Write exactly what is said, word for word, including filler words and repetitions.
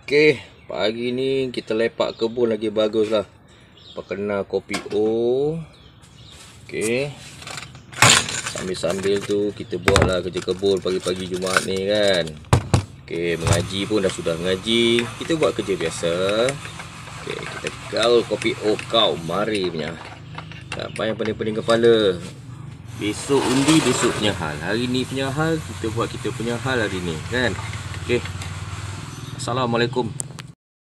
Okey, pagi ni kita lepak kebun lagi bagus lah. Perkenal kopi O. Okey. Sambil-sambil tu kita buatlah kerja kebun pagi-pagi Jumaat ni kan. Okey, mengaji pun dah sudah mengaji. Kita buat kerja biasa. Okey, kita gaul kopi O kau. Mari punya. Tak payah pening-pening kepala. Besok undi, besok punya hal. Hari ni punya hal, kita buat kita punya hal hari ni kan. Okey. Assalamualaikum.